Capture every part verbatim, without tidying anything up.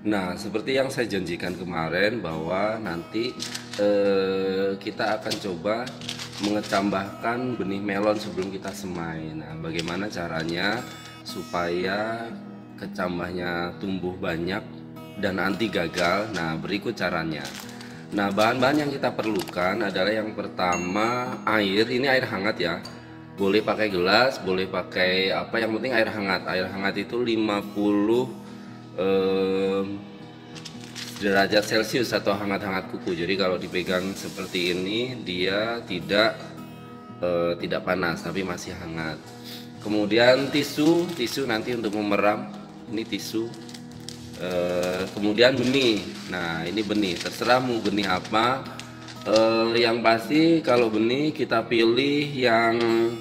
Nah, seperti yang saya janjikan kemarin bahwa nanti eh, kita akan coba mengecambahkan benih melon sebelum kita semai. Nah, bagaimana caranya supaya kecambahnya tumbuh banyak dan anti gagal? Nah, berikut caranya. Nah, bahan-bahan yang kita perlukan adalah yang pertama air. Ini air hangat ya. Boleh pakai gelas, boleh pakai apa, yang penting air hangat. Air hangat itu lima puluh eh, derajat Celcius atau hangat-hangat kuku. Jadi kalau dipegang seperti ini dia tidak eh, tidak panas tapi masih hangat. Kemudian tisu, tisu nanti untuk memeram. Ini tisu. Eh, kemudian benih. Nah, ini benih. Terserah mau benih apa. Eh, yang pasti kalau benih kita pilih yang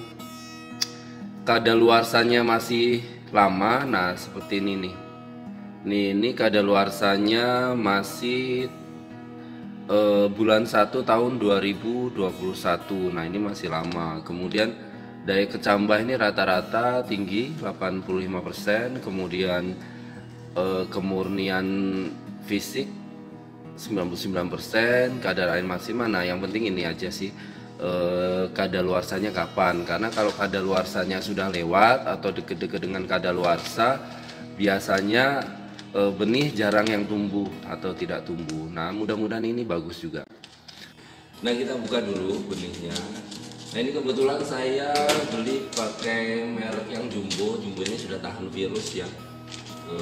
kadaluarsanya masih lama. Nah, seperti ini nih. Nih, ini kadaluarsanya masih eh, bulan satu tahun dua ribu dua puluh satu. Nah, ini masih lama. Kemudian daya kecambah ini rata-rata tinggi delapan puluh lima persen. Kemudian eh, kemurnian fisik sembilan puluh sembilan persen. Kadar air maksimal. Nah, yang penting ini aja sih, eh, kadaluarsanya kapan. Karena kalau kadaluarsanya sudah lewat atau deket-deket dengan kadaluarsa, biasanya e, benih jarang yang tumbuh atau tidak tumbuh. Nah, mudah-mudahan ini bagus juga. Nah, kita buka dulu benihnya. Nah, ini kebetulan saya beli pakai merek yang jumbo. Jumbo ini sudah tahan virus ya. E,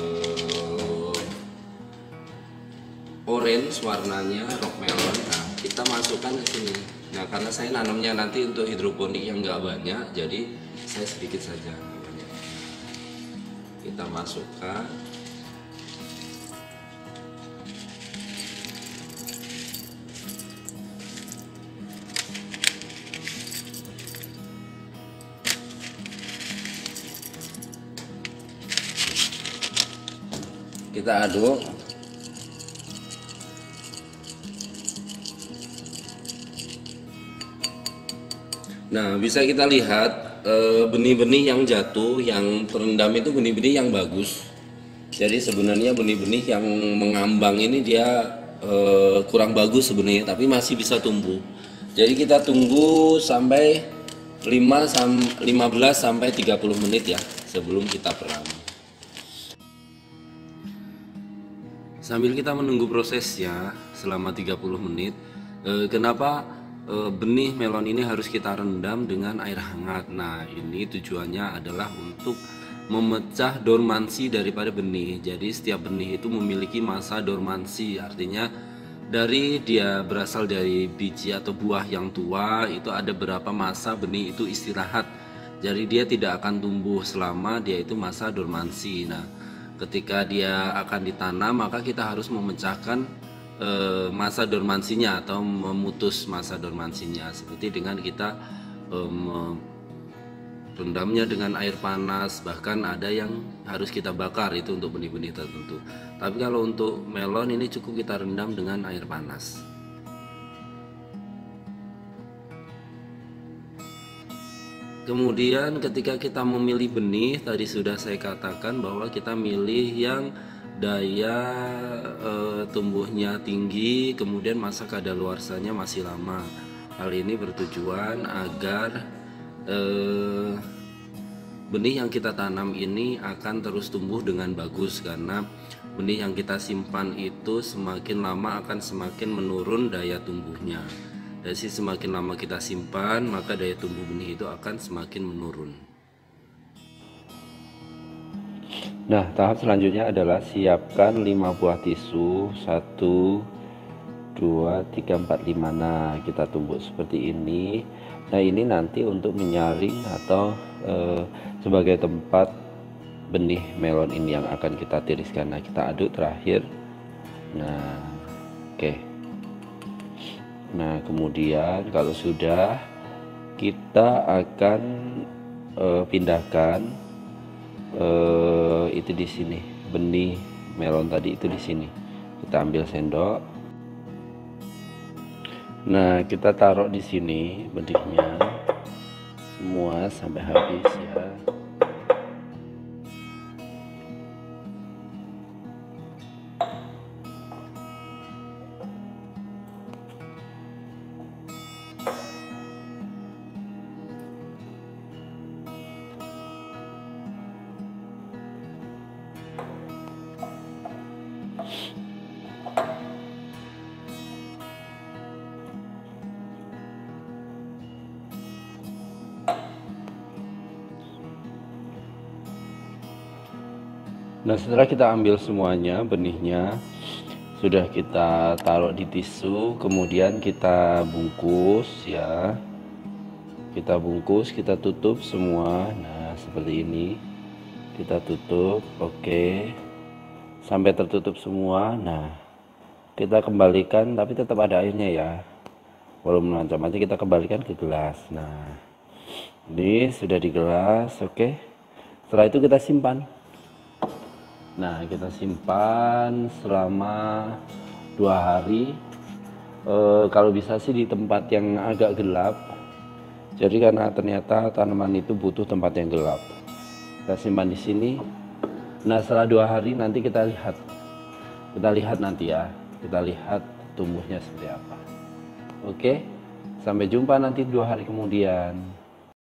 orange warnanya, rock melon. Nah, kita masukkan ke sini. Nah, karena saya nanamnya nanti untuk hidroponik yang nggak banyak, jadi saya sedikit saja. Kita masukkan. Kita aduk. Nah, bisa kita lihat benih-benih yang jatuh, yang terendam itu benih-benih yang bagus. Jadi sebenarnya benih-benih yang mengambang ini dia eh, kurang bagus sebenarnya, tapi masih bisa tumbuh. Jadi kita tunggu sampai lima belas sampai tiga puluh menit ya sebelum kita peram. Sambil kita menunggu prosesnya selama tiga puluh menit, eh, kenapa eh, benih melon ini harus kita rendam dengan air hangat? Nah, ini tujuannya adalah untuk memecah dormansi daripada benih. Jadi setiap benih itu memiliki masa dormansi, artinya dari dia berasal dari biji atau buah yang tua, itu ada berapa masa benih itu istirahat. Jadi dia tidak akan tumbuh selama dia itu masa dormansi. Nah, ketika dia akan ditanam, maka kita harus memecahkan e, masa dormansinya atau memutus masa dormansinya, seperti dengan kita e, rendamnya dengan air panas, bahkan ada yang harus kita bakar itu untuk benih-benih tertentu. Tapi kalau untuk melon ini cukup kita rendam dengan air panas. Kemudian ketika kita memilih benih, tadi sudah saya katakan bahwa kita milih yang daya e, tumbuhnya tinggi, kemudian masa kadaluarsanya masih lama. Hal ini bertujuan agar e, benih yang kita tanam ini akan terus tumbuh dengan bagus, karena benih yang kita simpan itu semakin lama akan semakin menurun daya tumbuhnya. Dan semakin lama kita simpan, maka daya tumbuh benih itu akan semakin menurun. Nah, tahap selanjutnya adalah siapkan lima buah tisu. Satu, dua, tiga, empat, lima. Nah, kita tumbuk seperti ini. Nah, ini nanti untuk menyaring atau eh, sebagai tempat benih melon ini yang akan kita tiriskan. Nah, kita aduk terakhir. Nah, oke okay. Nah, kemudian kalau sudah, kita akan uh, pindahkan uh, itu di sini, benih melon tadi itu di sini. Kita ambil sendok. Nah, kita taruh di sini benihnya semua sampai habis ya. Nah, setelah kita ambil semuanya benihnya, sudah kita taruh di tisu, kemudian kita bungkus ya. Kita bungkus, kita tutup semua. Nah, seperti ini. Kita tutup, oke. Sampai tertutup semua. Nah, kita kembalikan, tapi tetap ada airnya ya. Walaupun menancap, nanti kita kembalikan ke gelas. Nah, ini sudah di gelas, oke. Setelah itu kita simpan. Nah, kita simpan selama dua hari. E, kalau bisa sih di tempat yang agak gelap. Jadi karena ternyata tanaman itu butuh tempat yang gelap. Kita simpan di sini. Nah, setelah dua hari nanti kita lihat. Kita lihat nanti ya. Kita lihat tumbuhnya seperti apa. Oke. Sampai jumpa nanti dua hari kemudian.